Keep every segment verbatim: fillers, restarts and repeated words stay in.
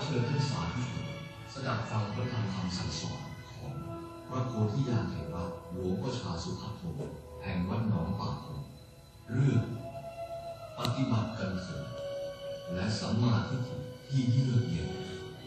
ชิญท่านสาธุชนสดับฟังพระธรรมคำสั่งสอนของพระโพธิญาณแห่งวัดหลวงพ่อชาสุภัทโทแห่งวัดหนองป่าคงเรื่องปฏิบัติกันเถิดและสัมมาทิฏฐิที่เยือกเย็น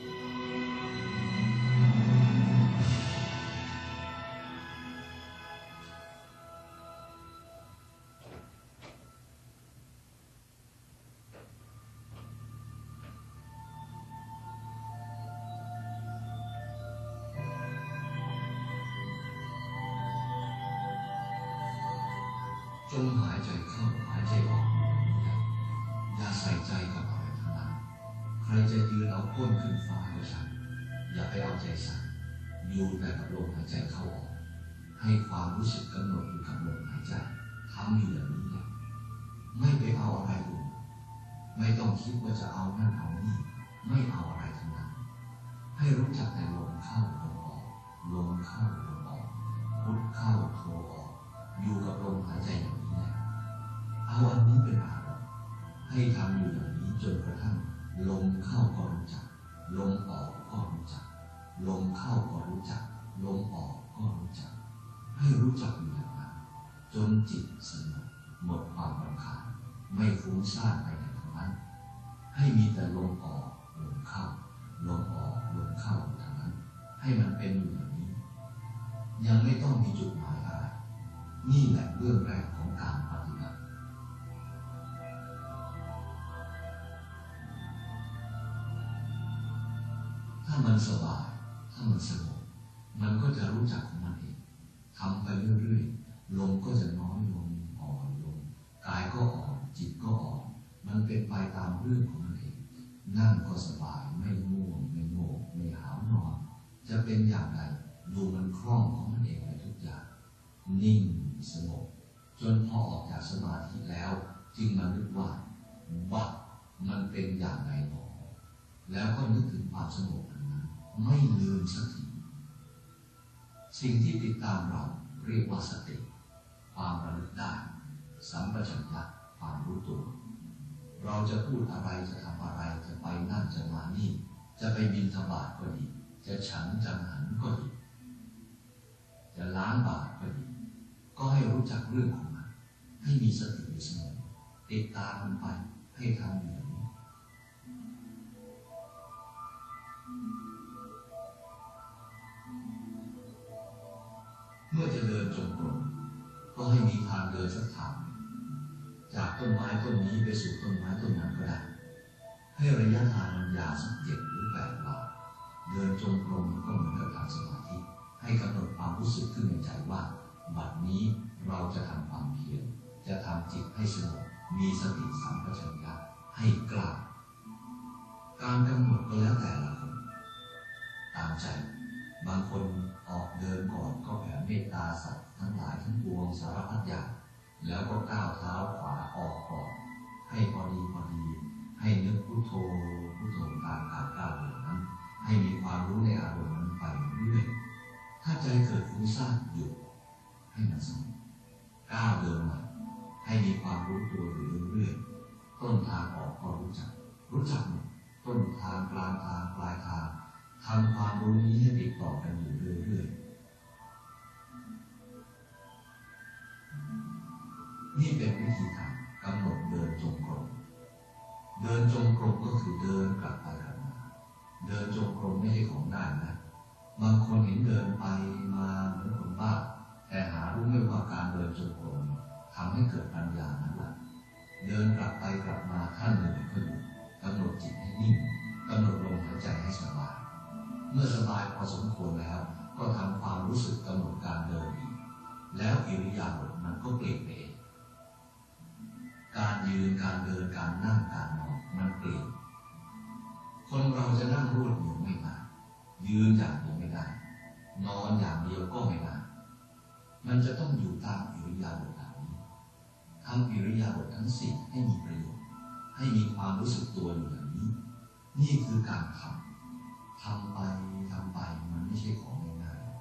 จงหายใจเข้าหายใจออกอย่าใส่ใจกับอะไรทั้งนั้นใครจะยืนเอาก้นขึ้นฟ้าก็ช่างอย่าไปเอาใจใส่อยู่แต่กับลมหายใจเข้าออกให้ความรู้สึกกำหนดอยู่กับลมหายใจทำอยู่อย่างนี้แหละไม่ไปเอาอะไรอื่นไม่ต้องคิดว่าจะเอานั่นเอานี่ไม่เอาอะไรทั้งนั้นให้รู้จักแต่ลมเข้าลมออกลมเข้าลมออกพุทเข้าโทออกอยู่กับลมหายใจอย่างนี้แหละเอาอันนี้เป็นอารมณ์ให้ทำอยู่อย่างนี้จนกระทั่งลมเข้าก็รู้จักลมออกก็รู้จักลมเข้าก็รู้จักลมออกก็รู้จักให้รู้จักอยู่อย่างนั้นจนจิตสงบหมดความรำคาญไม่ฟุ้งซ่านไปในทางนั้นให้มีแต่ลมออกลมเข้าลมออกลมเข้าทางนั้นให้มันเป็นอยู่อย่างนี้ยังไม่ต้องมีจุดหมายอะไรนี่แหละเรื่องแรกของการปฏิบัติถ้ามันสบายถ้ามันสงบมันก็จะรู้จักของมันเองทำไปเรื่อยๆลมก็จะน้อยลงอ่อนลงกายก็อ่อนจิตก็อ่อนมันเป็นไปตามเรื่องของมันเองนั่งก็สบายไม่ง่วงไม่โง่ไม่หาวนอนจะเป็นอย่างไรดูมันคล่องของมันเองไปทุกอย่างนิ่งสงบจนพอออกจากสมาธิแล้วจึงมานึกว่าบัดมันเป็นอย่างไรหนอแล้วก็นึกถึงความสงบนั้นไม่ลืมสักทีสิ่งที่ติดตามเราเรียกว่าสติความระลึกได้สัมปชัญญะความรู้ตัวเราจะพูดอะไรจะทำอะไรจะไปนั่นจะมานี่จะไปบิณฑบาตก็ดีจะฉันจังหันก็ดีจะล้างบาตรก็ดีก็ให้รู้จักเรื่องของมันให้มีสติอยู่เสมอติดตามมันไปให้ทำอย่างนี้เมื่อจะเดินจงกรมก็ให้มีทางเดินสักทางจากต้นไม้ต้นนี้ไปสู่ต้นไม้ต้นนั้นก็ได้ให้ระยะทางมันยาวสักเจ็ดหรือแปดวาเดินจงกรมก็เหมือนกับทำสมาธิให้กำหนดความรู้สึกขึ้นในใจว่าบัดนี้เราจะทำความเพียรจะทำจิตให้สงบมีสติสัมปชัญญะให้กล้าการกำหนดก็แล้วแต่ละคนตามใจบางคนออกเดินก่อนก็แผ่เมตตาสัตว์ทั้งหลายทั้งปวงสารพัดอย่างแล้วก็ก้าวเท้าขวาออกก่อนให้พอดีพอดีให้นึกพุทโธพุทโธตามการก้าวเดินนั้นให้มีความรู้ในอารมณ์นั้นไปเรื่อยถ้าใจเกิดฟุ้งซ่านหยุดให้มันสงบก้าวเดินมาให้มีความรู้ตัวอยู่เรื่อยๆต้นทางออกก็รู้จักรู้จักหมดต้นทางกลางทางปลายทางทำความรู้นี้ให้ติดต่อกันอยู่เรื่อยๆนี่เป็นวิธีการกำหนดเดินจงกรมเดินจงกรมก็คือเดินกลับไปกลับมาเดินจงกรมไม่ใช่ของได้นะบางคนเห็นเดินไปมาเหมือนคนบ้าแต่หารู้ไม่ว่าการเดินจงกรมทำให้เกิดปัญญานั้นแหละเดินกลับไปกลับมาท่านเหนื่อยก็หยุดกำหนดจิตให้นิ่งกำหนดลมหายใจให้สบายเมื่อสบายพอสมควรแล้วก็ทำความรู้สึกกำหนดการเดินอีกแล้วอิริยาบถมันก็เปลี่ยนไปเองการยืนการเดินการนั่งการนอนมันเปลี่ยนคนเราจะนั่งรวดเดียวไม่ได้ยืนอย่างเดียวไม่ได้นอนอย่างเดียวก็ไม่ได้มันจะต้องอยู่ตามอิริยาบถเหล่านี้ทำอิริยาบถทั้งสี่ให้มีประโยชน์ให้มีความรู้สึกตัวอยู่อย่างนี้นี่คือการทำทำไปทำไปมันไม่ใช่ของง่าย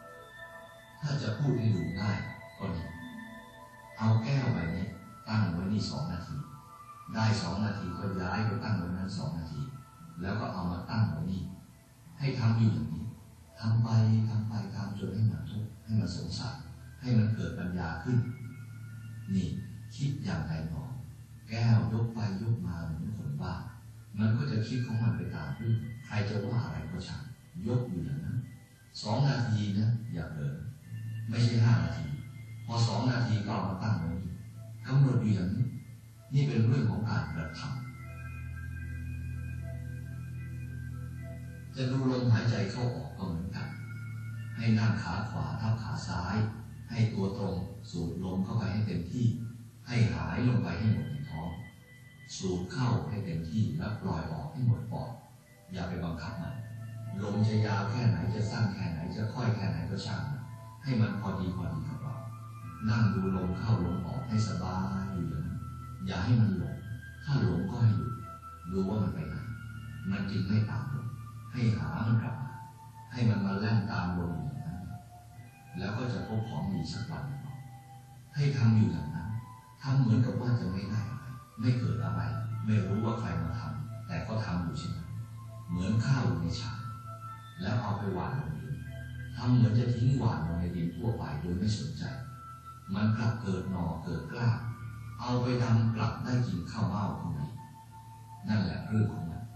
ๆถ้าจะพูดให้ดูง่ายก็ดีเอาแก้วใบนี้ตั้งไว้นี่มีสองนาทีได้สองนาทีก็ย้ายไปตั้งไว้นั้นสองนาทีแล้วก็เอามาตั้งไว้นี่ให้ทำอยู่อย่างนี้ทำไปทำไปทำจนให้มันทุกข์ให้มันสงสารให้มันเกิดปัญญาขึ้นนี่คิดอย่างไรหนอแก้วยกไปยกมาเหมือนคนบ้ามันก็จะคิดของมันไปตามเรื่องใครจะว่าอะไรก็ช่างยกอยู่อย่างนั้นสองนาทีนะอย่าเผลอไม่ใช่ห้านาทีพอสองนาทีก็เอามาตั้งไว้นี่กำหนดอยู่อย่างนี้นี่เป็นเรื่องของการกระทำจะดูลมหายใจเข้าออกก็เหมือนกันให้นั่งขาขวาทับขาซ้ายให้ตัวตรงสูดลมเข้าไปให้เต็มที่ให้หายลงไปให้หมดในท้องสูดเข้าให้เต็มที่แล้วปล่อยออกให้หมดปอดอย่าไปบังคับมันลมจะยาวแค่ไหนจะสั้นแค่ไหนจะค่อยแค่ไหนก็ช่างให้มันพอดีพอดีกับเรานั่งดูลมเข้าลมออกให้สบายอยู่อย่างนั้นอย่าให้มันหลงถ้าหลงก็ให้หยุดดูว่ามันไปไหนมันจึงไม่ตามลมให้หามันกลับมาให้มันมาแล่นตามลมอย่างนั้นแล้วก็จะพบของดีสักวันให้ทำอยู่อย่างนั้นทำเหมือนกับว่าจะไม่ได้อะไรไม่เกิดอะไรไม่รู้ว่าใครมาทำแต่ก็ทำอยู่เช่นนั้นเหมือนข้าวอยู่ในชามแล้วเอาไปหว่านลงดินทำเหมือนจะทิ้งหว่านลงในดินทั่วไปโดยไม่สนใจมันกลับเกิดหน่อเกิดกล้าเอาไปดำกลับได้กินข้าวเม่าข้างในนั่นแหละเรื่องของมัน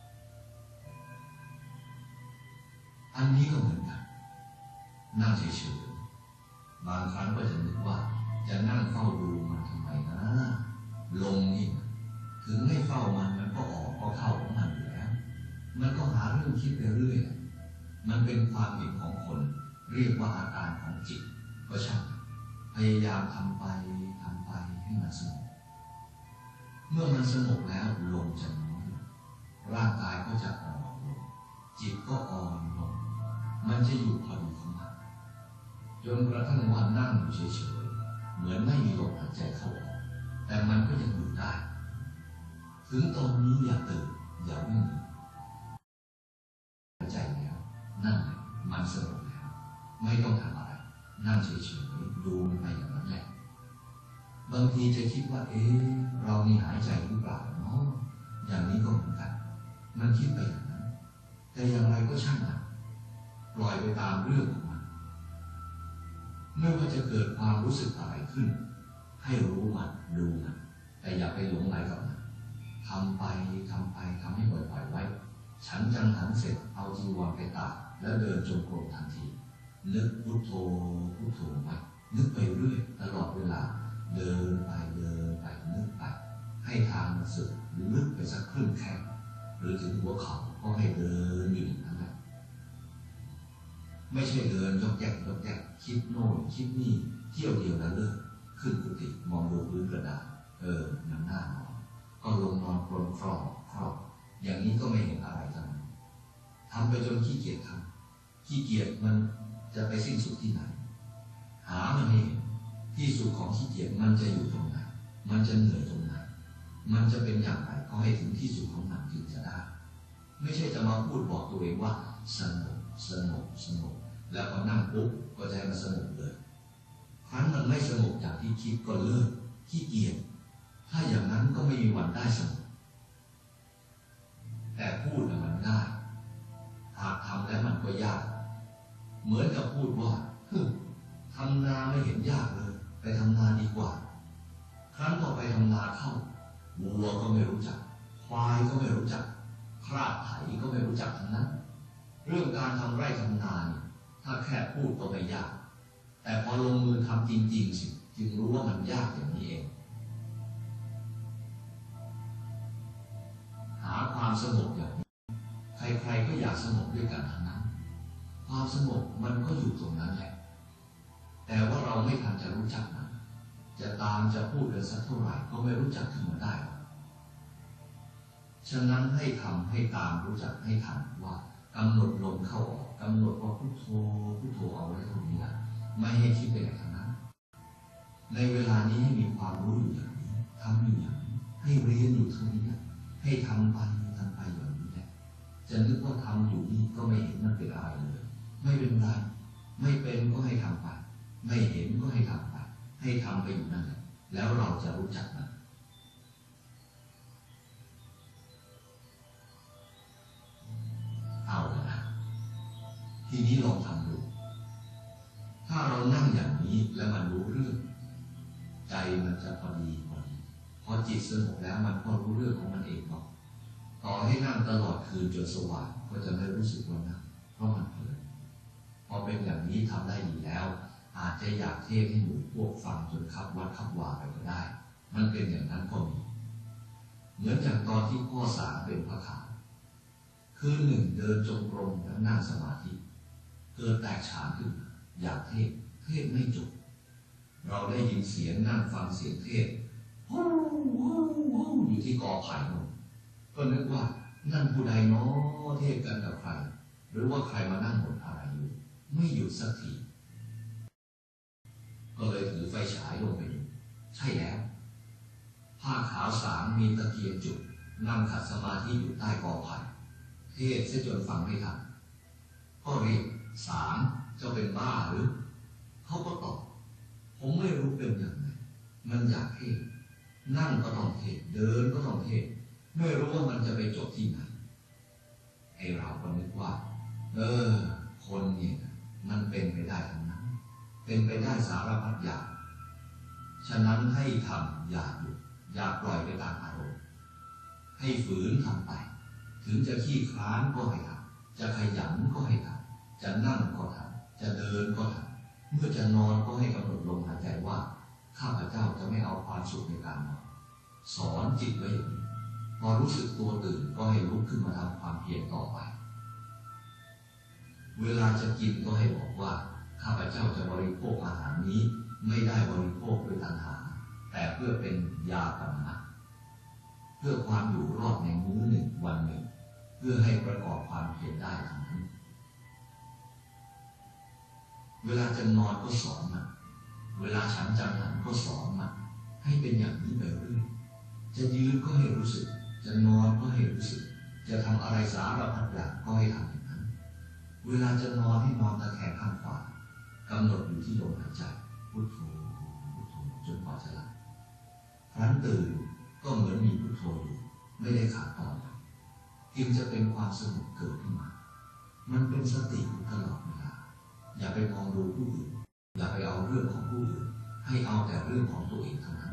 อันนี้ก็เหมือนกันนั่งเฉยๆบางครั้งก็จะนึกว่าจะนั่งเฝ้าดูมันทำไมนะลงนี่ถึงไม่เฝ้ามันมันก็ออกก็เข้าของมันอยู่แล้วมันก็หาเรื่องคิดไปเรื่อยมันเป็นความเห็นของคนเรียกว่าอาการของจิตก็ช่างพยายามทำไปทำไปให้มันสงบเมื่อมันสงบแล้วลมจะน้อยลงร่างกายก็จะอ่อนลงจิตก็อ่อนลงมันจะอยู่พอดีของมันจนกระทั่งวันนั่งอยู่เฉยๆเหมือนไม่มีลมหายใจเข้าออกแต่มันก็ยังอยู่ได้ถึงตอนนี้อย่าตื่นอย่าวิ่งหายใจแล้วนั่นแหละมันสงบแล้วไม่ต้องทำอะไรนั่งเฉยๆดูมันไปอย่างนั้นแหละบางทีจะคิดว่าเอ๊ะเรามีหายใจหรือเปล่าเนาะอย่างนี้ก็เหมือนกันมันคิดไปอย่างนั้นแต่อย่างไรก็ช่างมันปล่อยไปตามเรื่องของมันไม่ว่าจะเกิดความรู้สึกอะไรขึ้นให้รู้มันดูมันแต่อย่าไปหลงไหลกับมันทำไปทำไปทำให้บ่อยๆไว้ฉันจังหันเสร็จเอาจีวรไปตากแล้วเดินจงกรมทันทีนึกพุทโธพุทโธไปนึกไปเรื่อยตลอดเวลาเดินไปเดินไปนึกไปให้ทางมันสึกหรือลึกไปสักครึ่งแข้งหรือถึงหัวเข่าก็ให้เดินอยู่อย่างนั้นแหละไม่ใช่เดินยกแยกยกแยกคิดโน่นคิดนี่เที่ยวเดียวแล้วเลิกขึ้นกุฏิมองดูพื้นกระดาษเออหนังหน้านอนก็ลงนอนกลนครอบครอบอย่างนี้ก็ไม่เห็นอะไรทั้งนั้นทำไปจนขี้เกียจทำขี้เกียจมันจะไปสิ้นสุดที่ไหนหามันให้เห็นที่สุดของขี้เกียจมันจะอยู่ตรงไหนมันจะเหนื่อยตรงไหนมันจะเป็นอย่างไรก็ให้ถึงที่สุดของมันถึงจะได้ไม่ใช่จะมาพูดบอกตัวเองว่าสงบสงบสงบแล้วพอนั่งปุ๊บก็จะให้มันสงบเลยครั้นมันไม่สงบอย่างที่คิดก็เลิกขี้เกียจถ้าอย่างนั้นก็ไม่มีวันได้สงบแต่พูดมันง่ายหากทำแล้วมันก็ยากเหมือนกับพูดว่าทำนาไม่เห็นยากเลยไปทำนาดีกว่าครั้นพอไปทำนาเข้าวัวก็ไม่รู้จักควายก็ไม่รู้จักคราดไถก็ไม่รู้จักทั้งนั้นเรื่องการทำไร่ทำนาเนี่ยถ้าแค่พูดก็ไม่ยากแต่พอลงมือทำจริงๆสิจึงรู้ว่ามันยากอย่างนี้เองหาความสงบอย่างนี้ใครๆก็อยากสงบด้วยกันทั้งนั้นความสงบมันก็อยู่ตรงนั้นแหละแต่ว่าเราไม่ทันจะรู้จักมันจะตามจะพูดกันสักเท่าไหร่ก็ไม่รู้จักถึงมันได้ฉะนั้นให้ทำให้ตามรู้จักให้ทันว่ากำหนดลมเข้าออกกำหนดว่าพุทโธพุทโธเอาไว้ตรงนี้นะไม่ให้คิดไปไหนทั้งนั้นในเวลานี้ให้มีความรู้อยู่อย่างนี้ทำอยู่อย่างนี้ให้เรียนอยู่เท่านี้ให้ทำไปทำไปอย่างนี้แหละจะนึกว่าทำอยู่นี่ก็ไม่เห็นมันเป็นอะไรเลยไม่เป็นไรไม่เป็นก็ให้ทำไปไม่เห็นก็ให้ทำไปให้ทำไปอยู่นั่นแหละแล้วเราจะรู้จักมันนั่งอย่างนี้แล้วมันรู้เรื่องใจมันจะพอดีพอดีพอจิตสงบแล้วมันก็รู้เรื่องของมันเองหรอกต่อให้นั่งตลอดคืนจนสว่างก็จะไม่รู้สึกว่านั่งเพราะมันเพลินพอเป็นอย่างนี้ทำได้ดีแล้วอาจจะอยากเทศให้หมู่พวกฟังจนคับวัดคับวาไปก็ได้มันเป็นอย่างนั้นก็มีเหมือนอย่างตอนที่พ่อสางเป็นพระขาวคืนหนึ่งเดินจงกรมแล้วนั่งสมาธิเกิดแตกฉานขึ้นอยากเทศเทศไม่จบเราได้ยินเสียงนั่งฟังเสียงเทศฮู้ฮู้ฮู้อยู่ที่กอไผ่นู่นก็นึกว่านั่นผู้ใดน้อเทศกันกับใครหรือว่าใครมานั่งบนอะไรอยู่ไม่หยุดสักทีก็เลยถือไฟฉายลงไปดูใช่แล้วผ้าขาวสางมีตะเกียงจุดนั่งขัดสมาธิอยู่ใต้กอไผ่เทศเสียจนฟังไม่ทันก็เรียกสางเจ้าเป็นบ้าหรือเขาก็ตอบผมไม่รู้เป็นอย่างไรมันอยากเทศนั่งก็ต้องเทศเดินก็ต้องเทศไม่รู้ว่ามันจะไปจบที่ไหนไอ้เราก็นึกว่าเออคนเนี่ยมันเป็นไปได้ทั้งนั้นเป็นไปได้สารพัดอย่างฉะนั้นให้ทำอย่าหยุดอย่าปล่อยไปตามอารมณ์ให้ฝืนทำไปถึงจะขี้คร้านก็ให้ทำจะขยันก็ให้ทำจะนั่งก็ทำจะเดินก็ทำเมื่อจะนอนก็ให้กำหนดลมหายใจว่าข้าพเจ้าจะไม่เอาความสุขในการนอนสอนจิตไว้อย่างนี้พอรู้สึกตัวตื่นก็ให้ลุกขึ้นมาทำความเพียรต่อไปเวลาจะกินก็ให้บอกว่าข้าพเจ้าจะบริโภคอาหารนี้ไม่ได้บริโภคด้วยตัณหาแต่เพื่อเป็นยาปนะเพื่อความอยู่รอดในมื้อหนึ่งวันหนึ่งเพื่อให้ประกอบความเพียรได้ทั้งนั้นเวลาจะนอนก็สอนมันเวลาฉันจังหันก็สอนมันให้เป็นอย่างนี้ไปเรื่อยจะยืนก็ให้รู้สึกจะนอนก็ให้รู้สึกจะทำอะไรสารพัดอย่างก็ให้ทำอย่างนั้นเวลาจะนอนให้นอนตะแคงข้างขวากำหนดอยู่ที่ลมหายใจพุทโธพุทโธจนกว่าจะหลับครั้นตื่นก็เหมือนมีพุทโธอยู่ไม่ได้ขาดตอนจึงจะเป็นความสงบเกิดขึ้นมามันเป็นสติอยู่ตลอดเวลาอย่าไปมองดูผู้อื่นอย่าไปเอาเรื่องของผู้อื่นให้เอาแต่เรื่องของตัวเองเท่านั้น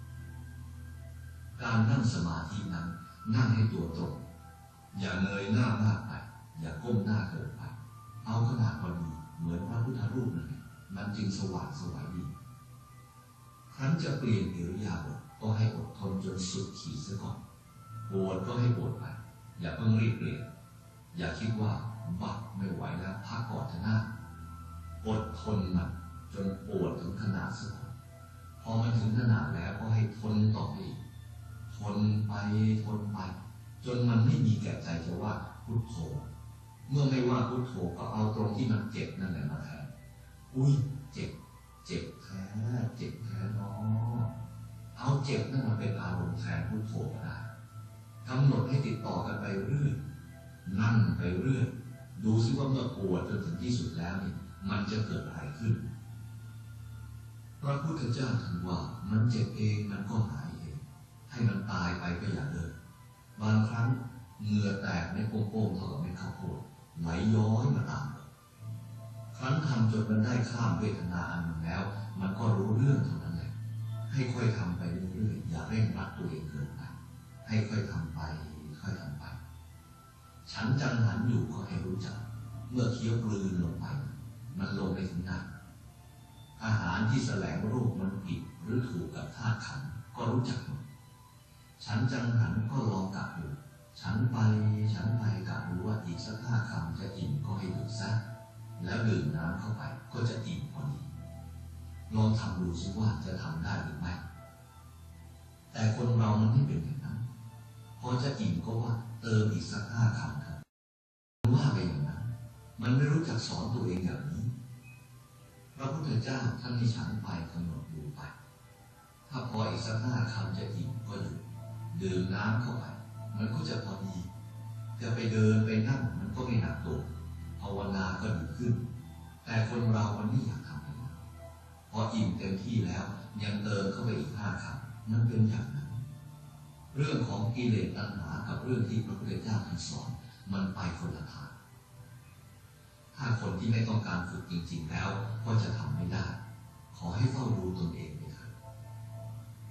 การนั่งสมาธินั้นนั่งให้ตัวตรงอย่าเงยหน้ามากไปอย่าก้มหน้าเกินไปเอาขนาดพอดีเหมือนพระพุทธรูปนั่นแหละมันจึงสว่างสวยดีครั้นจะเปลี่ยนอิริยาบถก็ให้อดทนจนสุดขีดซะก่อนปวดก็ให้ปวดไปอย่าเพิ่งรีบเปลี่ยนอย่าคิดว่าบักไม่ไหวแล้วพักก่อนเถอะนะอดทนมันจนปวดถึงขนาดซะก่อนพอมันถึงขนาดแล้วก็ให้ทนต่อไปอีกทนไปทนไปจนมันไม่มีแก่ใจจะว่าพุทโธเมื่อไม่ว่าพุทโธก็เอาตรงที่มันเจ็บนั่นแหละมาแทนอุ้ยเจ็บเจ็บแท้เจ็บแท้เนาะเอาเจ็บนั่นมาเป็นอารมณ์แทนพุทโธก็ได้กำหนดให้ติดต่อกันไปเรื่อยนั่งไปเรื่อยดูซิว่าเมื่อปวดจนถึงที่สุดแล้วนี่มันจะเกิดอะไรขึ้นพระพุทธเจ้าท่านว่ามันเจ็บเองมันก็หายเองให้มันตายไปก็อย่าเลิกบางครั้งเหงื่อแตกในโป้งๆเท่ากับไม่ข้าวโพดไหลย้อยมาตามครั้นทำจนมันได้ข้ามเวทนาอันหนึ่งแล้วมันก็รู้เรื่องเท่านั้นแหละให้ค่อยทำไปเรื่อยๆอย่าเร่งรัดตัวเองเกินไปให้ค่อยทำไปค่อยทำไปฉันจังหันอยู่ก็ให้รู้จักเมื่อเคี้ยวกลืนลงไปมันลงไปถึงไหนอาหารที่แสลงรูปมันผิดหรือถูกกับธาตุขันธ์ก็รู้จักหมดฉันจังหันก็ลองกะดูฉันไปฉันไปกะดูว่าอีกสักห้าคำจะอิ่มก็ให้ดูซะแล้วดื่มน้ำเข้าไปก็จะอิ่มพอดีลองทำดูซิว่าจะทำได้หรือไม่แต่คนเรามันไม่เป็นอย่างนั้นพอจะอิ่มก็ว่าเติมอีกสักห้าคำครับว่าไปอย่างนั้นมันไม่รู้จักสอนตัวเองอย่างนี้พระพุทธเจ้าท่านให้ฉันไปกำหนดดูไปถ้าพออีกสักห้าคำจะอิ่มก็หยุดดื่มน้ำเข้าไปมันก็จะพอดีจะไปเดินไปนั่งมันก็ไม่หนักตัวภาวนาก็ดีขึ้นแต่คนเรามันไม่อยากทำอะไรพออิ่มเต็มที่แล้วยังเติมเข้าไปอีกห้าคำมันเป็นอย่างนั้นเรื่องของกิเลสตัณหากับเรื่องที่พระพุทธเจ้าท่านสอนมันไปคนละทางถ้าคนที่ไม่ต้องการฝึกจริงๆแล้วก็จะทำไม่ได้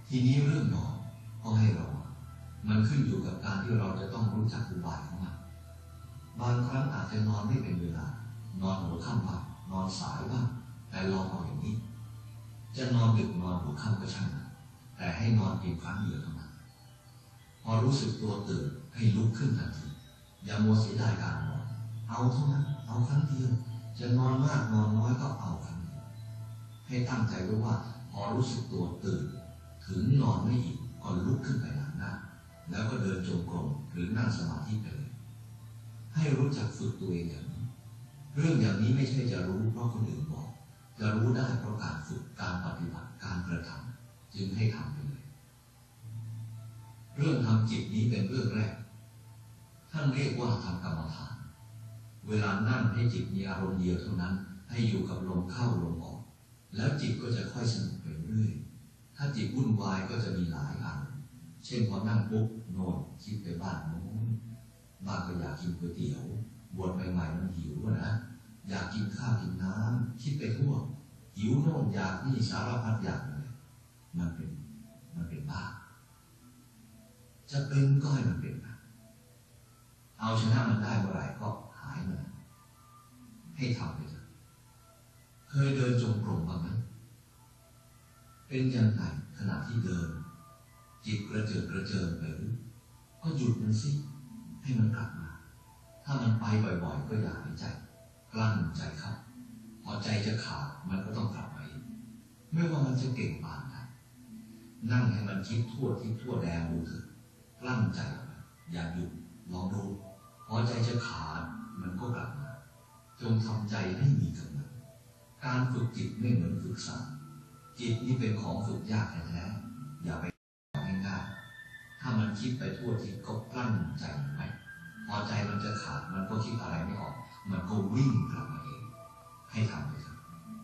ทีนี้เรื่องนอนก็ให้เรามันขึ้นอยู่กับการที่เราจะต้องรู้จักอุบายของมันบางครั้งอาจจะนอนไม่เป็นเวลานอนหัวค่ำบ้างนอนสายบ้างแต่ลองเอาอย่างนี้จะนอนดึกนอนหัวค่ำก็ช่างแต่ให้นอนเพียงครั้งเดียวเท่านั้นพอรู้สึกตัวตื่นให้ลุกขึ้นทันทีอย่ามัวเสียดายการนอนเอาเท่านั้นเอาครั้งเดียวจะนอนมากนอนน้อยก็เอาครั้งเดียวให้ตั้งใจไว้ว่าพอรู้สึกตัวตื่นถึงนอนไม่อีกก็ลุกขึ้นไปล้างหน้าแล้วก็เดินจงกรมหรือนั่งสมาธิไปเลยให้รู้จักฝึกตัวเองอย่างนี้เรื่องอย่างนี้ไม่ใช่จะรู้เพราะคนอื่นบอกจะรู้ได้เพราะการฝึกการปฏิบัติการกระทำจึงให้ทำไปเลยเรื่องทำจิตนี้เป็นเรื่องแรกท่านเรียกว่าทำกรรมฐานเวลานั่งให้จิตมีอารมณ์เดียวเท่านั้นให้อยู่กับลมเข้าลมออกแล้วจิตก็จะค่อยสงบไปเรื่อยถ้าจิตวุ่นวายก็จะมีหลายอารมณ์เช่นพอนั่งปุ๊บโน่นคิดไปบ้านโน้นบ้านก็อยากกินก๋วยเตี๋ยวบวชใหม่ๆมันหิวนะอยากกินข้าวกินน้ำคิดไปทั่วหิวโน่นอยากนี่สารพัดอยากเลยมันเป็นมันเป็นบ้าจะเป็นก็ให้มันเป็นนะเอาชนะมันได้เมื่อไหร่ก็หายมันให้ทำไปเถอะเคยเดินจงกรมบ้างไหมเป็นยังไงขณะที่เดินจิตกระเจิดกระเจิงไปหรือก็หยุดมันสิให้มันกลับมาถ้ามันไปบ่อยๆก็อย่าหายใจกลั้นใจเข้าพอใจจะขาดมันก็ต้องกลับมาอีกไม่ว่ามันจะเก่งปานใดนั่งให้มันคิดทั่วคิดทั่วแดงดูเถอะกลั้นใจอย่าหยุดลองดูพอใจจะขาดมันก็กลับมาจงทำใจให้มีกำลังการฝึกจิตไม่เหมือนฝึกสัตว์จิตนี่เป็นของฝึกยากแท้ๆอย่าไปง่ายๆถ้ามันคิดไปทั่วทิศก็กลั้นใจไว้พอใจมันจะขาดมันก็คิดอะไรไม่ออกมันก็วิ่งกลับมาเองให้ทำเลยครับ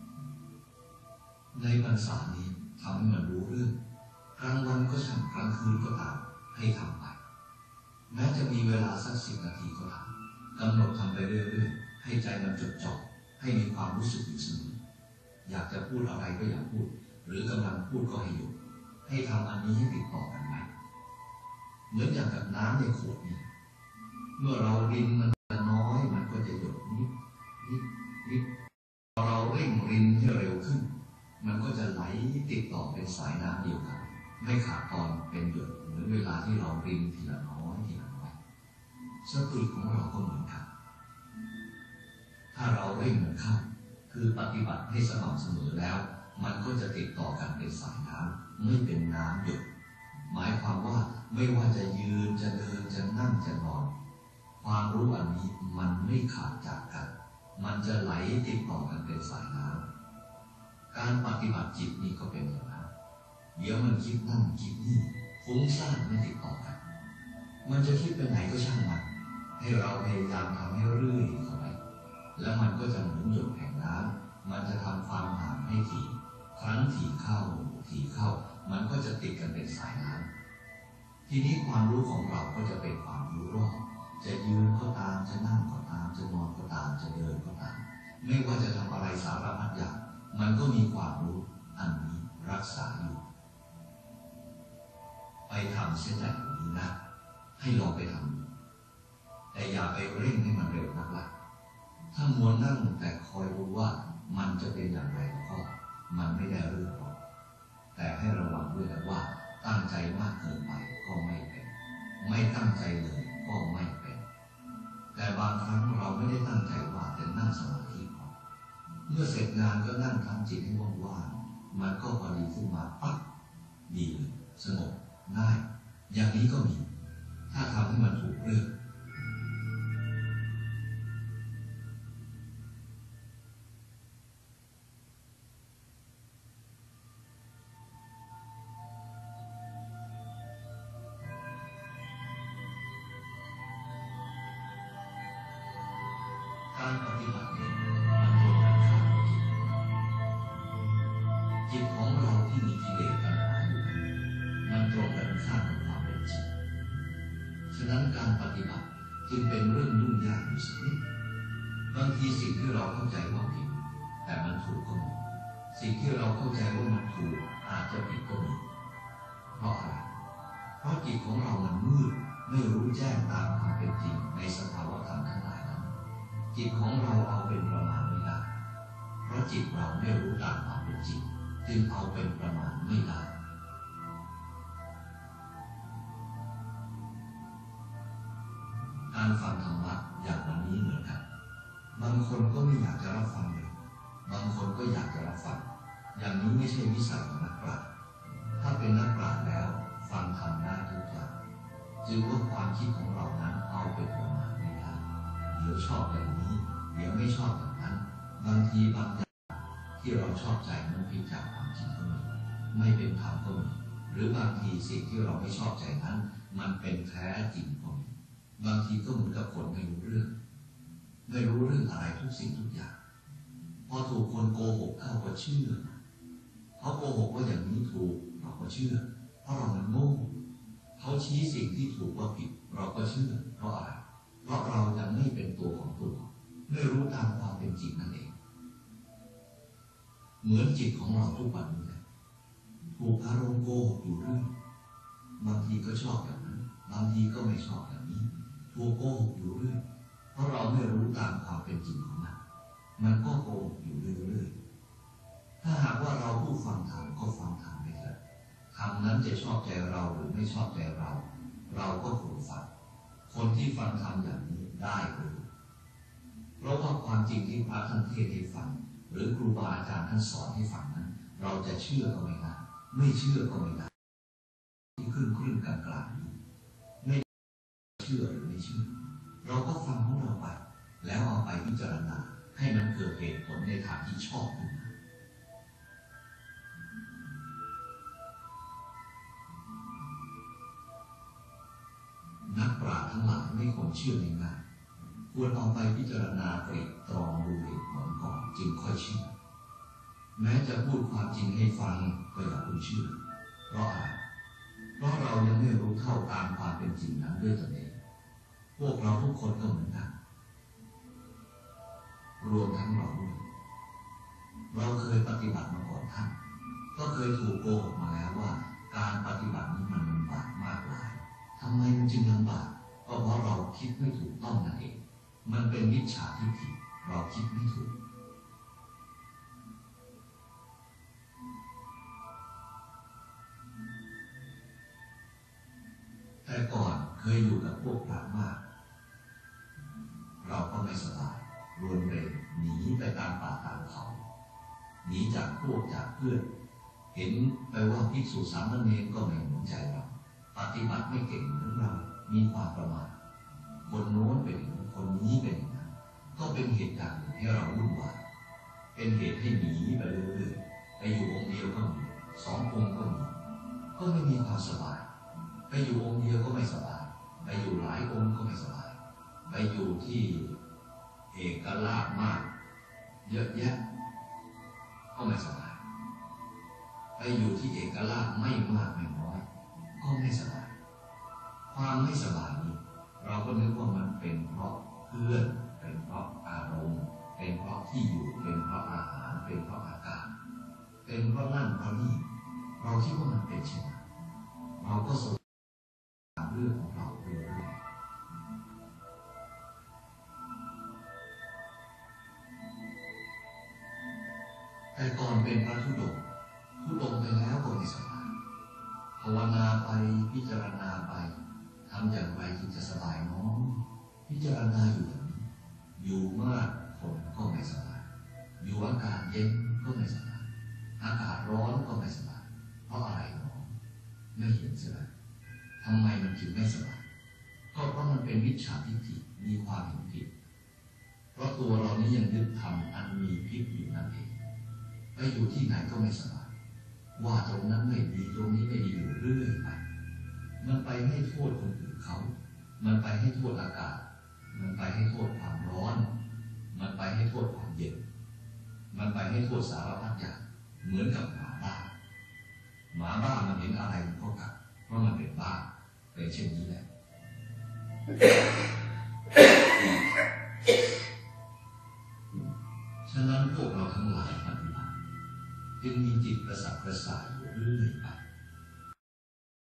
ในพรรษานี้ทำให้มันรู้เรื่องกลางวันก็ช่างกลางคืนก็ตามให้ทำไปแม้จะมีเวลาสักสิบนาทีก็ทำกำหนดทำไปเรื่อยๆให้ใจมันจดจ่อให้มีความรู้สึกอยู่เสมออยากจะพูดอะไรก็อย่าพูดหรือกำลังพูดก็ให้หยุดให้ทำอันนี้ให้ติดต่อกันไว้เหมือนอย่างกับน้ำในขวดนี้เมื่อเรารินมันน้อยมันก็จะหยดนิดนิดนิดพอเราเร่งรินให้เร็วขึ้นมันก็จะไหลติดต่อเป็นสายน้ำเดียวกันไม่ขาดตอนเป็นหยดเหมือนเวลาที่เรารินทีละน้อยทีละน้อยสติของเราก็เหมือนกันถ้าเราเร่งมันเข้าคือปฏิบัติให้สม่ำเสมอแล้วมันก็จะติดต่อกันเป็นสายน้ำไม่เป็นน้ำหยดหมายความว่าไม่ว่าจะยืนจะเดินจะนั่งจะนอนความรู้อันนี้มันไม่ขาดจากกันมันจะไหลติดต่อกันเป็นสายน้ำการปฏิบัติจิตนี่ก็เป็นอย่างนั้นเดี๋ยวมันคิดนั่นคิดนี่ฟุ้งซ่านไม่ติดต่อกันมันจะคิดไปไหนก็ช่างมันให้เราพยายามทำให้เรื่อยเข้าไปแล้วมันก็จะเหมือนหยดแห่งน้ำมันจะทำความห่างให้ถี่ครั้งถี่เข้าถี่เข้ามันก็จะติดกันเป็นสายน้ำทีนี้ความรู้ของเราก็จะเป็นความรู้รอบจะยืนก็ตามจะนั่งก็ตามจะนอนก็ตามจะเดินก็ตามไม่ว่าจะทำอะไรสารพัดอย่างมันก็มีความรู้อันนี้รักษาอยู่ไปทำเช่นแบบนี้นะให้ลองไปทำแต่อย่าไปเร่งให้มันเร็วนักละถ้ามัวนั่งแต่คอยรู้ว่ามันจะเป็นอย่างไรก็มันไม่ได้เรื่องหรอกแต่ให้ระวังด้วยนะว่าตั้งใจมากเกินไปก็ไม่เป็นไม่ตั้งใจเลยก็ไม่เป็นแต่บางครั้งเราไม่ได้ตั้งใจว่าจะนั่งสมาธิพอเมื่อเสร็จงานก็นั่งทำจิตให้ว่างๆมันก็พอดีขึ้นมาปั๊บดีเลยสงบง่ายอย่างนี้ก็มีถ้าทำให้มันถูกเรื่องการปฏิบัติเนี่ยมันตรงกันข้ามกับจิตจิตของเราที่มีกิเลสปัญหาอยู่มันตรงกันข้ามกับความเป็นจริงฉะนั้นการปฏิบัติจึงเป็นเรื่องยุ่งยากอยู่สักนิดบางทีสิ่งที่เราเข้าใจว่าผิดแต่มันถูกก็มีสิ่งที่เราเข้าใจว่ามันถูกอาจจะผิดก็มีเพราะอะไรเพราะจิตของเรามันมืดไม่รู้แจ้งตามความเป็นจริงในสภาวะธรรมทั้งหลายนั้นจิตของเราเอาเป็นประมาณไม่ได้เพราะจิตเราไม่รู้ตามความเป็นจริงจึงเอาเป็นประมาณไม่ได้การฟังธรรมะอย่างวันนี้เหมือนกันบางคนก็ไม่อยากจะรับฟังเลยบางคนก็อยากจะรับฟังอย่างนี้ไม่ใช่วิสัยของนักปราชญ์ถ้าเป็นนักปราชญ์แล้วฟังธรรมได้ทุกอย่างจึงว่าความคิดของเรานั้นเอาเป็นประมาณไม่ได้เดี๋ยวชอบอย่างนี้เดี๋ยวไม่ชอบอย่างนั้นบางทีบางอย่างที่เราชอบใจมันผิดจากความจริงก็มีไม่เป็นธรรมก็มีหรือบางทีสิ่งที่เราไม่ชอบใจนั้นมันเป็นแท้จริงก็มีบางทีก็เหมือนกับคนไม่รู้เรื่องไม่รู้เรื่องอะไรทุกสิ่งทุกอย่างพอถูกคนโกหกเข้าก็เชื่อเขาโกหกว่าอย่างนี้ถูกเราก็เชื่อเพราะเรามันโง่เขาชี้สิ่งที่ถูกว่าผิดเราก็เชื่อเพราะอะไรเพราะเรายังไม่เป็นตัวของตัวไม่รู้ตามความเป็นจริงนั่นเองเหมือนจิตของเราทุกวันนี้ถูกอารมณ์โกหกอยู่เรื่อยบางทีก็ชอบอย่างนั้นบางทีก็ไม่ชอบอย่างนี้ถูกโกหกอยู่เรื่อยเพราะเราไม่รู้ตามความเป็นจริงของมันมันก็โกหกอยู่เรื่อยๆถ้าหากว่าเราผู้ฟังธรรมก็ฟังธรรมไปเถอะธรรมนั้นจะชอบใจเราหรือไม่ชอบใจเราเราก็ควรฟังคนที่ฟังธรรมอย่างนี้ได้เลยเพราะว่าความจริงที่พระท่านเทศน์ให้ฟังหรือครูบาอาจารย์ท่านสอนให้ฟังนั้นเราจะเชื่อก็ไม่ได้ไม่เชื่อก็ไม่ได้ที่ครึ่งครึ่งกลางกลางไม่เชื่อหรือไม่เชื่อเราก็ฟังของเราไปแล้วเอาไปพิจารณาให้มันเกิดเหตุผลในทางที่ชอบขึ้นมานักปราชญ์ทั้งหลายไม่ควรเชื่อง่ายๆควรเอาไปพิจารณาตรีตรองดูเหตุผลก่อนจึงค่อยเชื่อแม้จะพูดความจริงให้ฟังก็อย่าเพิ่งเชื่อเพราะอะไรเพราะเรายังไม่รู้เท่าตามความเป็นจริงนั้นด้วยตนเองพวกเราทุกคนก็เหมือนกันรวมทั้งเราด้วยเราเคยปฏิบัติมาก่อนท่านก็เคยถูกโกหกมาแล้วว่าการปฏิบัตินี้มันลำบากมากหลายทำไมมันจึงลำบากก็เพราะเราคิดไม่ถูกต้องนั่นเองมันเป็นมิจฉาทิฏฐิเราคิดไม่ถูกแต่ก่อนเคยอยู่กับพวกพระมากเราก็ไม่สบายรวนเรนหนีไปตามป่าตามเขาหนีจากพวกจากเพื่อนเห็นไปว่าภิกษุสามเณรก็ไม่เหมือนใจเราปฏิบัติไม่เก่งเหมือนเรามีความประมาทคนโน้นเป็นอย่างนั้นคนนี้เป็นอย่างนั้นก็เป็นเหตุการณ์ให้เราวุ่นวายเป็นเหตุให้หนีไปเรื่อยๆไปอยู่องค์เดียวก็มีสององค์ก็มีก็ไม่มีความสบายไปอยู่องค์เดียวก็ไม่สบายไปอยู่หลายองค์ก็ไม่สบายไปอยู่ที่เอกลาภมากเยอะแยะก็ไม่สบายไปอยู่ที่เอกลาภไม่มากไม่น้อยก็ไม่สบายความไม่สบายนี้เราก็นึกว่ามันเป็นเพราะเพื่อนเป็นเพราะอารมณ์เป็นเพราะที่อยู่เป็นเพราะอาหารเป็นเพราะอากาศเป็นเพราะนั่นเพราะนี่เราคิดว่ามันเป็นเช่นนั้นเราก็สงสัยเรื่องของเราเรื่อยๆแต่ก่อนเป็นพระธุดงค์ธุดงค์ไปแล้วก็ไม่สบายภาวนาไปพิจารณาไปทำอย่างไรจึงจะสบายน้องพิจารณาอยู่อย่างนี้อยู่มากคนก็ไม่สบายอยู่อากาศเย็นก็ไม่สบายอากาศร้อนก็ไม่สบายเพราะอะไรน้องไม่เห็นใช่ไหมทำไมมันจึงไม่สบายก็เพราะมันเป็นมิจฉาทิฏฐิมีความเห็นผิดเพราะตัวเรานี้ยังยึดธรรมอันมีพิษอยู่นั่นเองไปอยู่ที่ไหนก็ไม่สบายว่าตรงนั้นไม่ดีตรงนี้ไม่ดีอยู่เรื่อยไปมันไปให้โทษคนอื่นเขามันไปให้โทษอากาศมันไปให้โทษความร้อนมันไปให้โทษความเย็นมันไปให้โทษสารพัดอย่างเหมือนกับหมาบ้าหมาบ้ามันเห็นอะไรมันก็กัดเพราะมันเป็นบ้าเป็นเช่นนี้แหละฉะนั้นพวกเราทั้งหลายปฏิบัติจึงมีจิตกระสับกระส่ายอยู่เรื่อยไป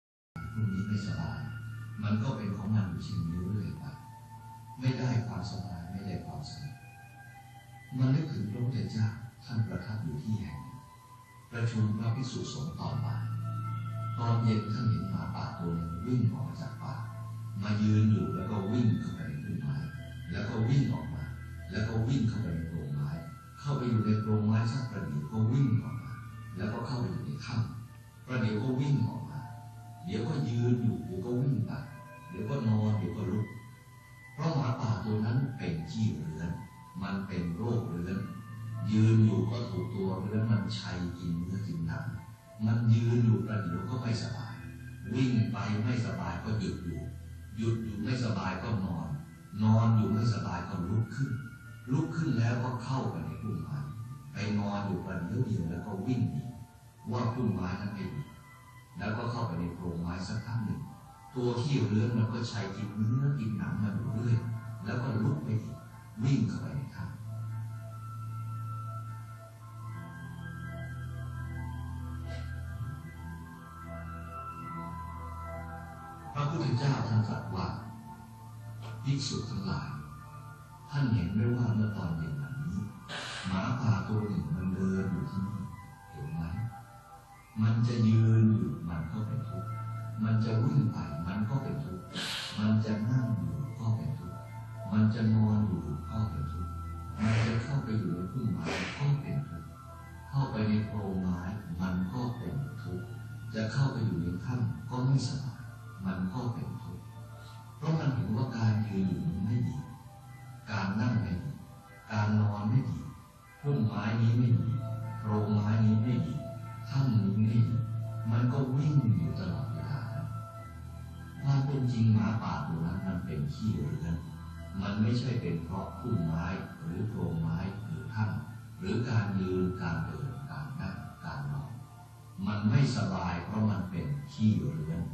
มันก็เป็นของมันอยู่เช่นนี้เรื่อยไปไม่ได้ความสบายไม่ได้ความสงบมันนึกถึงพระพุทธเจ้าท่านประทับอยู่ที่แห่งประชุมพระภิกษุสงฆ์ตอนบ่ายตอนเย็นท่านเห็นหมาป่าตัวหนึ่งวิ่งออกมาจากป่ามายืนอยู่แล้วก็วิ่งเข้าไปในพุ่มไม้แล้วก็วิ่งออกมาแล้วก็วิ่งเข้าไปในโพรงไม้เข้าไปอยู่ในโพรงไม้สักประเดี๋ยวก็วิ่งออกมาแล้วก็เข้าไปอยู่ในถ้ำประเดี๋ยวก็วิ่งออกมาเดี๋ยวก็ยืนอยู่เดี๋ยวก็วิ่งไปเดี๋ยวก็นอนเดี๋ยวก็ลุกเพราะหมาป่าตัวนั้นเป็นขี้เรื้อนมันเป็นโรคเรื้อนยืนอยู่ก็ถูกตัวเรื้อนมันชัยกินเนื้อกินหนังมันยืนอยู่ประเดี๋ยวก็ไม่สบายวิ่งไปไม่สบายก็หยุดอยู่หยุดอยู่ไม่สบายก็นอนนอนอยู่ไม่สบายก็ลุกขึ้นลุกขึ้นแล้วก็เข้าไปในพุ่มไม้ไปนอนอยู่ประเดี๋ยวเดียวแล้วก็วิ่งหนีว่าพุ่มไม้นั้นไม่ดีแล้วก็เข้าไปในโพรงไม้สักครั้งหนึ่งตัวขี้เรื้อนมันก็ชัยกินเนื้อกินหนังมันอยู่เรื่อยแล้วก็ลุกไปอีกวิ่งเข้าไปในถ้ำพระพุทธเจ้าท่านตรัสว่าภิกษุทั้งหลายท่านเห็นไหมว่าเมื่อตอนเย็นวันนี้หมาป่าตัวหนึ่งมันเดินอยู่ที่นี่เห็นไหมมันจะยืนอยู่มันก็เป็นทุกข์มันจะวิ่งไปมันก็เป็นทุกข์มันจะนั่งอยู่ก็เป็นทุกข์มันจะนอนอยู่ก็เป็นทุกข์มันจะเข้าไปอยู่ในพุ่มไม้ก็เป็นทุกข์เข้าไปในโพรงไม้มันก็เป็นทุกข์จะเข้าไปอยู่ในถ้ำก็ไม่สบายมันก็เป็นทุกข์เพราะมันเห็นว่าการยืนอยู่นี้ไม่ดีการนั่งไม่ดีการนอนไม่ดีพุ่มไม้นี้ไม่ดีโพรงไม้นี้ไม่ดีถ้ำนี้ไม่ดีมันก็วิ่งอยู่ตลอดเวลาความเป็นจริงหมาป่าตัวนั้นมันเป็นขี้เรื้อนมันไม่ใช่เป็นเพราะพุ่มไม้หรือโพรงไม้หรือถ้ำหรือการยืนการเดินการนั่งการนอนมันไม่สบายเพราะมันเป็นขี้เรื้อน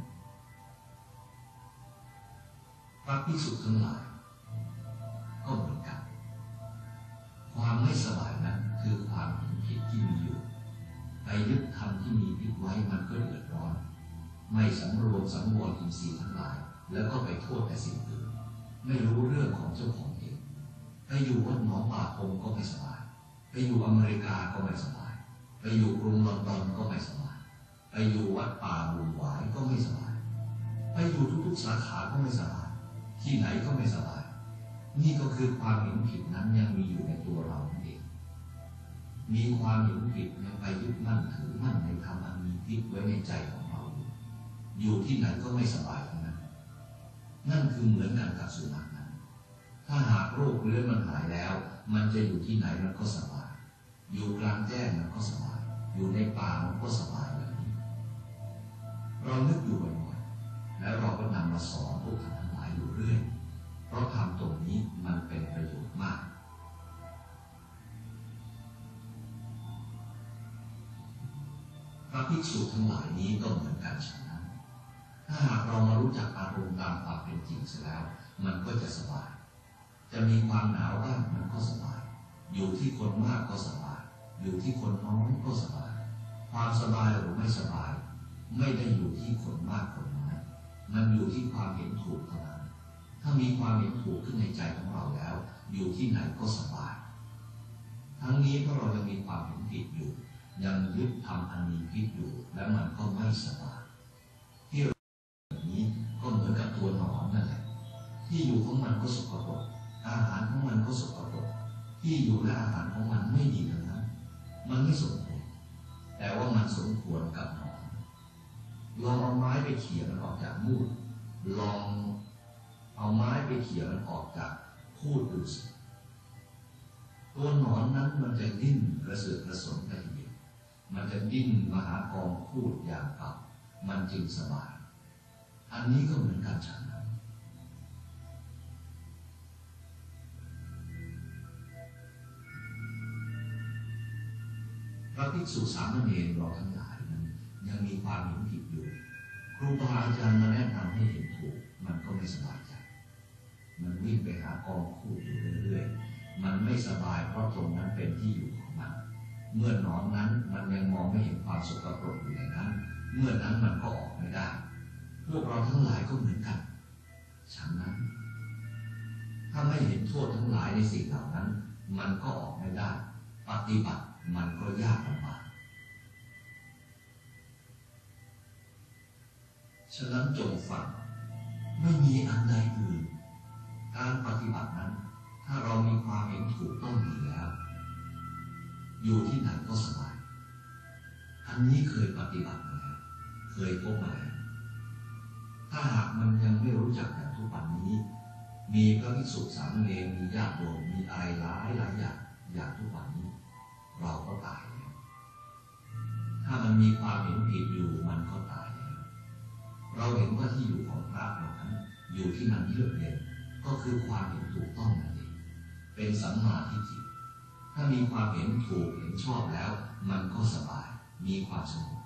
พระภิกษุทั้งหลายก็เหมือนกันความไม่สบายนั้นคือความเห็นผิดที่มีอยู่ไปยึดธรรมที่มีผิดไว้มันก็เดือดร้อนไม่สำรวมสังวรอินทรีย์ทั้งหลายแล้วก็ไปโทษแต่สิ่งอื่นไม่รู้เรื่องของเจ้าของเองไปอยู่วัดหนองป่าพงก็ไม่สบายไปอยู่อเมริกาก็ไม่สบายไปอยู่กรุงลอนดอนก็ไม่สบายไปอยู่วัดป่าบุญหวายก็ไม่สบายไปอยู่ทุกๆสาขาก็ไม่สบายที่ไหนก็ไม่สบายนี่ก็คือความเห็นผิดนั้นยังมีอยู่ในตัวเราเองมีความเห็นผิดยังไปยึดมั่นถือมั่นในธรรมอันมีพิษไว้ในใจของเราอยู่ที่ไหนก็ไม่สบายทั้งนั้นนั่นคือเหมือนกันกับสุนัขนั้นถ้าหากโรคเรื้อนมันหายแล้วมันจะอยู่ที่ไหนมันก็สบายอยู่กลางแจ้งมันก็สบายอยู่ในป่ามันก็สบายแบบนี้เรานึกอยู่บ่อยๆแล้วเราก็นำมาสอนพวกท่านทั้งหลายอยู่เรื่อยเพราะทำตรงนี้มันเป็นประโยชน์มากพระภิกษุทั้งหลายนี้ก็เหมือนกันฉะนั้นถ้าหากเรามารู้จักอารมณ์ตามความเป็นจริงเสียแล้วมันก็จะสบายจะมีความหนาวบ้างมันก็สบายอยู่ที่คนมากก็สบายอยู่ที่คนน้อยก็สบายความสบายหรือไม่สบายไม่ได้อยู่ที่คนมากคนน้อยมันอยู่ที่ความเห็นถูกเท่านั้นถ้ามีความเห็นถูกขึ้นในใจของเราแล้วอยู่ที่ไหนก็สบายทั้งนี้เพราะเรายังมีความเห็นผิดอยู่ยังยึดทำอันมีพิษอยู่และมันก็ไม่สบายที่แบบนี้ก็เหมือนกับตัวหนอนนั่นแหละที่อยู่ของมันก็สกปรกอาหารของมันก็สกปรกที่อยู่และอาหารของมันไม่ดีทั้งนั้นมันไม่สมควรแต่ว่ามันสมควรกับหนอนลองเอาไม้ไปเขี่ยมันออกจากมูดลองเอาไม้ไปเขี่ยมันออกจากพูดดูสิตัวหนอนนั้นมันจะดิ้นกระเสือกกระสนไปทีเดียวมันจะดิ้นมาหากองพูดอย่างเก่ามันจึงสบายอันนี้ก็เหมือนกันฉันนั้นพระภิกษุสามเณรเราทั้งหลายนั้นยังมีความเห็นผิดอยู่ครูบาอาจารย์มาแนะนำให้เห็นถูกมันก็ไม่สบายใจมันวิ่งไปหากองพูดอยู่เรื่อยๆมันไม่สบายเพราะตรงนั้นเป็นที่อยู่ของมันเมื่อหนอนนั้นมันยังมองไม่เห็นความสกปรกอยู่ในนั้นเมื่อนั้นมันก็ออกไม่ได้พวกเราทั้งหลายก็เหมือนกันฉันนั้นถ้าไม่เห็นโทษทั้งหลายในสิ่งเหล่านั้นมันก็ออกไม่ได้ปฏิบัติมันก็ยากลำบากฉะนั้นจงฟังไม่มีอันใดอื่นการปฏิบัตินั้นถ้าเรามีความเห็นถูกต้องดีแล้วอยู่ที่ไหนก็สบายอันนี้เคยปฏิบัติมาแล้วเคยพบมาแล้วถ้าหากมันยังไม่รู้จักอย่างทุกวันนี้มีพระภิกษุสามเณรมีญาติโยมมีอะไรหลายหลายอย่างอย่างทุกวันนี้เราก็ตายแล้วถ้ามันมีความเห็นผิดอยู่มันก็ตายแล้วเราเห็นว่าที่อยู่ของพระเหล่านั้นอยู่ที่มันเยือกเย็นก็คือความเห็นถูกต้องนั่นเองเป็นสัมมาทิฏฐิถ้ามีความเห็นถูกเห็นชอบแล้วมันก็สบายมีความสงบ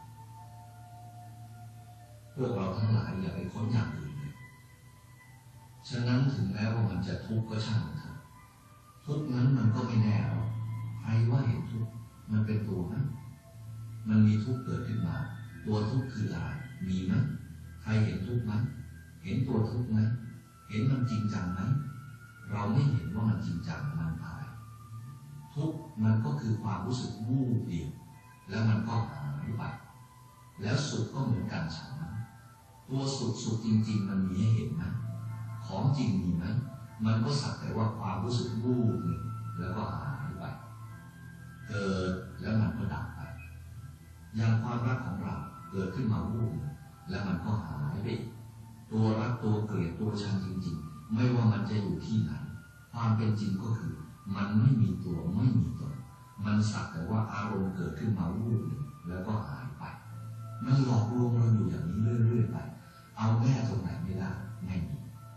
พวกเราทั้งหลายอย่าไปค้นอย่างอื่นเลยฉะนั้นถึงแม้ว่ามันจะทุกข์ก็ช่างมันเถอะทุกข์นั้นมันก็ไม่แน่หรอกใครว่าเห็นทุกข์มันเป็นตัวไหมมันมีทุกข์เกิดขึ้นมาตัวทุกข์คืออะไรมีไหมใครเห็นทุกข์ไหมเห็นตัวทุกข์ไหมเห็นมันจริงจังไหมเราไม่เห็นว่ามันจริงจังมันอะไรทุกข์มันก็คือความรู้สึกวูบเดียวแล้วมันก็หายไปแล้วสุขก็เหมือนกันฉันนั้นตัวสุขสุขจริงๆมันมีให้เห็นไหมของจริงมีไหมมันก็สักแต่ว่าความรู้สึกวูบหนึ่งแล้วก็หายไปเกิดแล้วมันก็ดับไปอย่างความรักของเราเกิดขึ้นมาวูบแล้วมันก็หายไปตัวรักตัวเกลียดตัวชังจริงๆไม่ว่ามันจะอยู่ที่ไหนความเป็นจริงก็คือมันไม่มีตัวไม่มีตนมันสักแต่ว่าอารมณ์เกิดขึ้นมาวูบหนึ่งแล้วก็หายไปมันหลอกลวงเราอยู่อย่างนี้เรื่อยๆไปเอาแน่ตรงไหนไม่ได้ไม่มี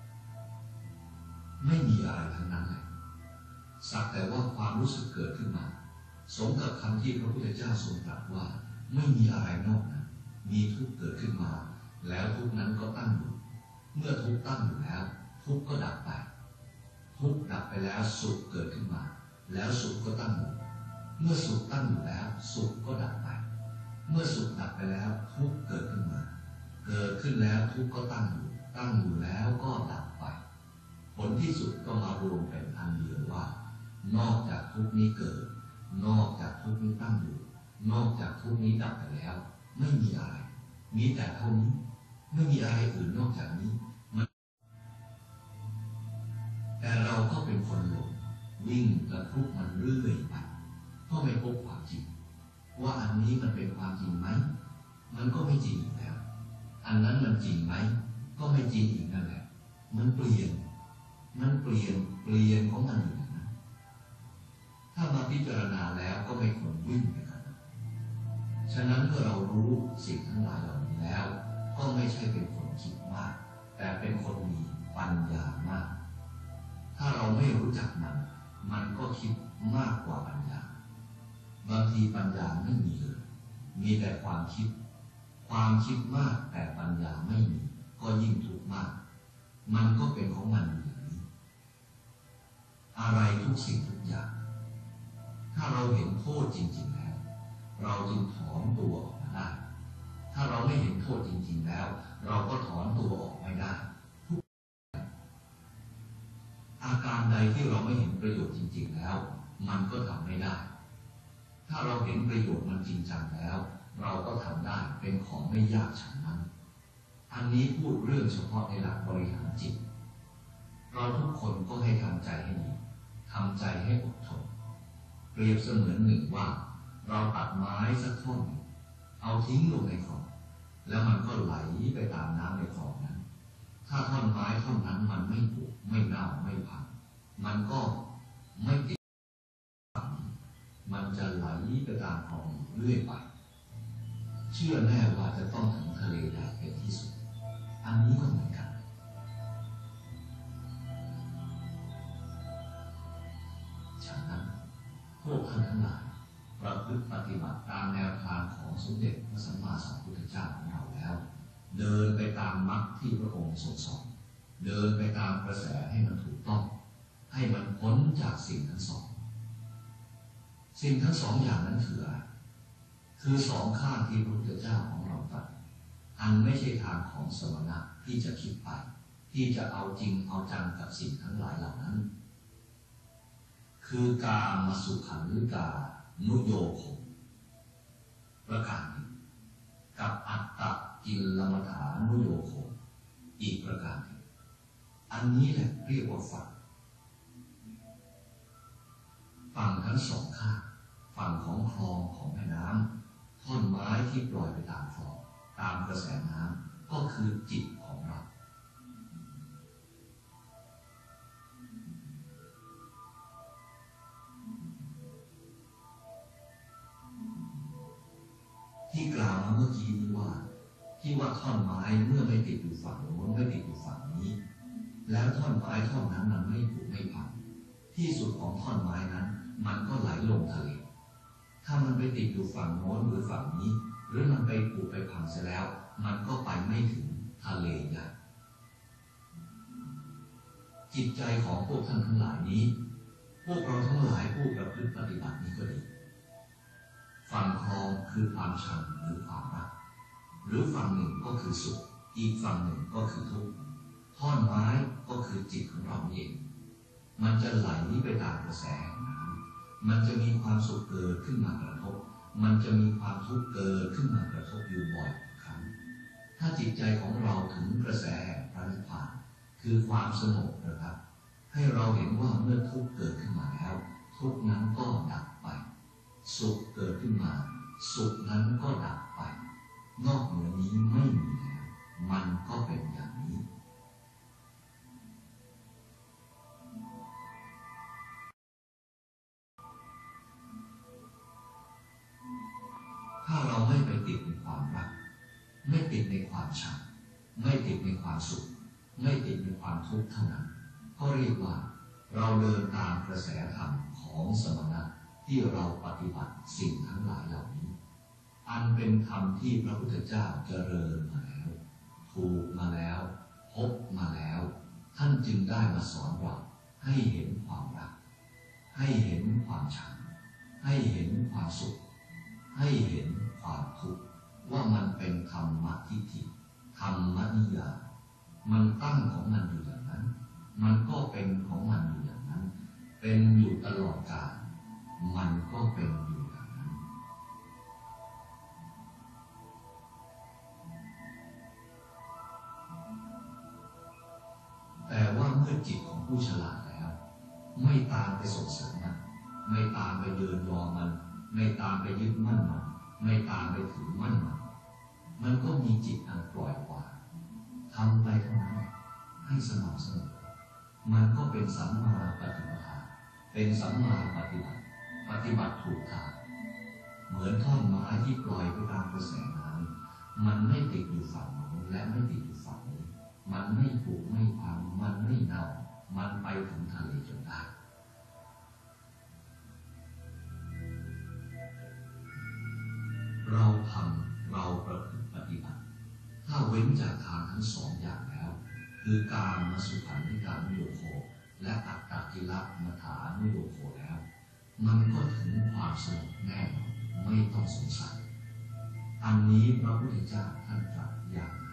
ไม่มีอะไรทั้งนั้นเลยสักแต่ว่าความรู้สึกเกิดขึ้นมาสมกับคำที่พระพุทธเจ้าทรงตรัสว่าไม่มีอะไรนอกนั้นมีทุกข์เกิดขึ้นมาแล้วทุกข์นั้นก็ตั้งอยู่เมื่อทุกข์ตั้งอยู่แล้วทุกข์ก็ดับไปทุกข์ดับไปแล้วสุขเกิดขึ้นมาแล้วสุขก็ตั้งอยู่เมื่อสุขตั้งอยู่แล้วสุขก็ดับไปเมื่อสุขดับไปแล้วทุกข์เกิดขึ้นมาเกิดขึ้นแล้วทุกข์ก็ตั้งอยู่ตั้งอยู่แล้วก็ดับไปผลที่สุดก็มารวมเป็นอันเดียวว่านอกจากทุกข์นี้เกิดนอกจากทุกข์นี้ตั้งอยู่นอกจากทุกข์นี้ดับไปแล้วไม่มีอะไรมีแต่เท่านี้ไม่มีอะไรอื่นนอกจากนี้แต่เราก็เป็นคนหลงวิ่งกระทุกมันเรื่อยไปเพราะไม่พบความจริงว่าอันนี้มันเป็นความจริงไหมมันก็ไม่จริงแล้วอันนั้นมันจริงไหมก็ไม่จริงอีกนั่นแหละมันเปลี่ยนมันเปลี่ยนเปลี่ยนของมันอยู่อย่างนั้นถ้ามาพิจารณาแล้วก็ไม่ควรวิ่งไปกันฉะนั้นเมื่อเรารู้สิ่งทั้งหลายเหล่านี้แล้วก็ไม่ใช่เป็นคนคิดมากแต่เป็นคนมีปัญญามากถ้าเราไม่รู้จักมันมันก็คิดมากกว่าปัญญาบางทีปัญญาไม่มีเลยมีแต่ความคิดความคิดมากแต่ปัญญาไม่มีก็ยิ่งทุกข์มากมันก็เป็นของมันอย่างนี้อะไรทุกสิ่งทุกอย่างถ้าเราเห็นโทษจริงๆแล้วเราจึงถอนตัวออกมาได้ถ้าเราไม่เห็นโทษจริงๆแล้วเราก็ถอนตัวออกไม่ได้อาการใดที่เราไม่เห็นประโยชน์จริงๆแล้วมันก็ทำไม่ได้ถ้าเราเห็นประโยชน์มันจริงจังแล้วเราก็ทำได้เป็นของไม่ยากฉันนั้นอันนี้พูดเรื่องเฉพาะในหลักบริหารจิตเราทุกคนก็ให้ทำใจให้ดีทำใจให้อดทนเปรียบเสมือนหนึ่งว่าเราตัดไม้สักท่อนเอาทิ้งลงในคลองแล้วมันก็ไหลไปตามน้ำในคลองนั้นถ้าท่อนไม้ท่อนนั้นมันไม่ผุไม่เน่าไม่พังมันก็ไม่ติดมันจะไหลไปตามคลองเรื่อยไปเชื่อแน่ว่าจะต้องถึงทะเลใหญ่เป็นที่สุดอันนี้ก็เหมือนกันฉะนั้นพวกท่านทั้งหลายประพฤติปฏิบัติตามแนวทางของสมเด็จพระสัมมาสัมพุทธเจ้าของเราแล้วเดินไปตามมรรคที่พระองค์ทรงสอนเดินไปตามกระแสให้มันถูกต้องให้มันพ้นจากสิ่งทั้งสองสิ่งทั้งสองอย่างนั้นคืออะไรคือสองข้างที่พระพุทธเจ้าของเราตรัสอันไม่ใช่ทางของสมณะที่จะคิดไปทที่จะเอาจริงเอาจังกับสิ่งทั้งหลายเหล่านั้นคือกามสุขันธิกานุโยโคประการหนึ่งกับอัตตกิลมัฏฐานุโยโคอีกประการหนึ่งอันนี้แหละเรียกว่าฝั่งฝั่งทั้งสองข้างฝั่งของคลองของแม่น้ำท่อนไม้ที่ปล่อยไปตามคลองตามกระแสน้ำก็คือจิตของเราที่กล่าวมาเมื่อกี้นี้ว่าที่ว่าท่อนไม้เมื่อไม่ติดอยู่ฝั่งโน้นไม่ติดอยู่ฝั่งนี้แล้วท่อนไม้ท่อนนั้นมันไม่ผุไม่พังที่สุดของท่อนไม้นั้นมันก็ไหลลงทะเลถ้ามันไปติดอยู่ฝั่งโน้นหรือฝั่งนี้หรือมันไปผุไปพังเสียแล้วมันก็ไปไม่ถึงทะเลใหญ่จิตใจของพวกท่านทั้งหลายนี้พวกเราทั้งหลายผู้ประพฤติปฏิบัตินี้ก็ดีฝั่งคลองคือความชังหรือความรักหรือฝั่งหนึ่งก็คือสุขอีกฝั่งหนึ่งก็คือทุกข์ท่อนไม้ก็คือจิตของเราเองมันจะไหลไปตามกระแสน้ำมันจะมีความสุขเกิดขึ้นมากระทบมันจะมีความทุกข์เกิดขึ้นมากระทบอยู่บ่อยครั้งถ้าจิตใจของเราถึงกระแสแห่งพระนิพพานคือความสงบนะครับให้เราเห็นว่าเมื่อทุกข์เกิดขึ้นมาแล้วทุกข์นั้นก็ดับไปสุขเกิดขึ้นมาสุขนั้นก็ดับไปนอกเหนือนี้ไม่มีแล้วมันก็เป็นอย่างนี้ถ้าเราไม่ไปติดในความรักไม่ติดในความชังไม่ติดในความสุขไม่ติดในความทุกข์เท่านั้นก็เรียกว่าเราเดินตามกระแสธรรมของสมณะที่เราปฏิบัติสิ่งทั้งหลายเหล่านี้อันเป็นธรรมที่พระพุทธเจ้าเจริญมาแล้วถูกมาแล้วพบมาแล้วท่านจึงได้มาสอนเราให้เห็นความรักให้เห็นความชังให้เห็นความสุขให้เห็นความทุกข์ว่ามันเป็นธรรมทิฏฐิธรรมนิยามมันตั้งของมันอยู่อย่างนั้นมันก็เป็นของมันอยู่อย่างนั้นเป็นอยู่ตลอดกาลมันก็เป็นอยู่อย่างนั้นแต่ว่าเมื่อจิตของผู้ฉลาดแล้วไม่ตามไปส่งเสริมมันไม่ตามไปเดินรอมันไม่ตามไปยึดมั่นมันไม่ตามไปถือมั่นมันมันก็มีจิตอันปล่อยวางทำไปเท่านั้นให้สม่ำเสมอมันก็เป็นสัมมาปฏิปทาเป็นสัมมาปฏิบัติปฏิบัติถูกทางเหมือนท่อนไม้ที่ปล่อยไปตามกระแสน้ำมันไม่ติดอยู่ฝั่งโน้นและไม่ติดอยู่ฝั่งนี้มันไม่ผุไม่พังมันไม่เน่ามันไปถึงทะเลจนได้เราทำเราประพฤติปฏิบัติถ้าเว้นจากทางทั้งสองอย่างแล้วคือการมสุขันธิกานุโยโคและอัตตกิลมัฏฐานุโยโคแล้วมันก็ถึงความสงบแน่นอนไม่ต้องสงสัยอันนี้พระพุทธเจ้าท่านตรัสอย่าง